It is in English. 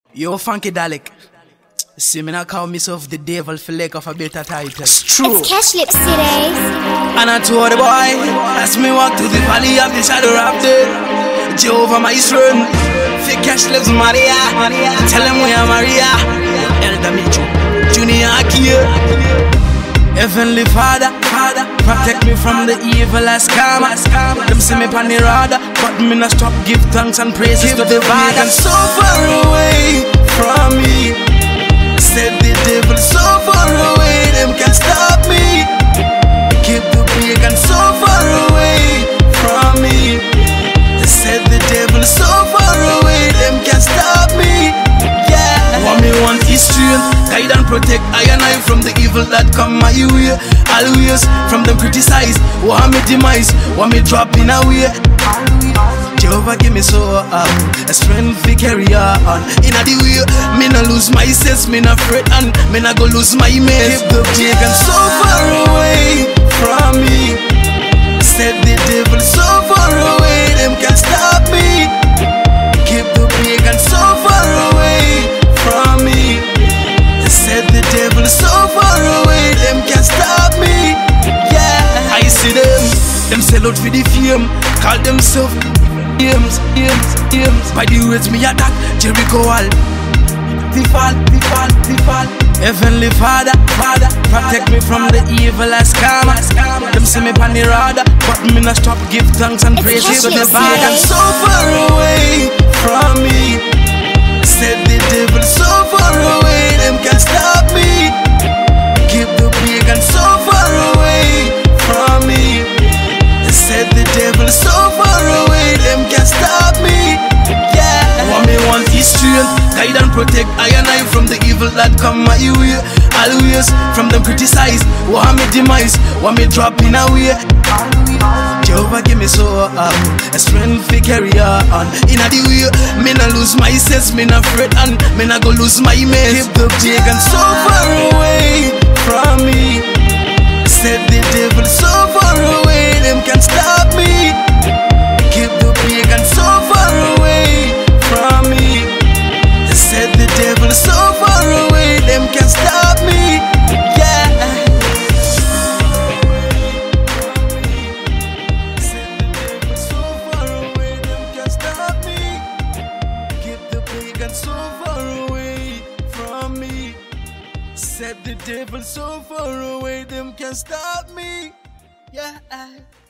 Yo, Funky Dalek. See me not call myself the devil for lack of a better title. It's true. It's Cash Lips today. And I told the boy, as me walk through the valley of the shadow of death, Jehovah my strength. For Cash Lips Maria, tell him we are Maria. Elder Micho, Junior Akia. Heavenly Father, protect me from the evil as karma. Them see me pan the radar, but me not stop give thanks and praises to the Father. So far away from me, said the devil, so far away, them can't stop me. Keep the pagan so far away from me. They said the devil, so far away, them can't stop me. Yeah, what me want is strength, guide and protect I and I from the evil that come my way. Always from them criticize, want me demise, want me drop in a way. Jehovah give me so a strength to carry on. In a the way, me no lose my sense, me no fret and me no go lose my mess. Keep the pagan so far away from me. Said the devil so far away, them can't stop me. Keep the pagan so far away from me. They said the devil so far away, them can't stop me. Yeah, I see them sell out for the fame, call themselves James. By the words me attack, Jericho wall. The fall. Heavenly Father, protect me from the evil as karma. Them see me pan the radar, but me not stop give thanks and praises to the Father. So far away from me, said the devil, so far away, them can't stop me. Keep the pagan so far away from me. They said the devil, so far away, them can't stop me. Yeah, what me want is strength, guide and protect I and I from the evil that come my way. Always from them criticize, want me demise, want me drop in a way. Jehovah give me so a strength to carry on. In a the way, me no lose my sense, me no fret and me no go lose my mess. Keep the pagan so far away from me. Said the devil so far away, them can't stop me. Keep the pagan so far away from me. They said the devil so far away, them can't stop me. Yeah. Said the devil so far away, them can't stop me. Keep the pagan so far away from me. Said the devil so far away, them can't stop me. Yeah.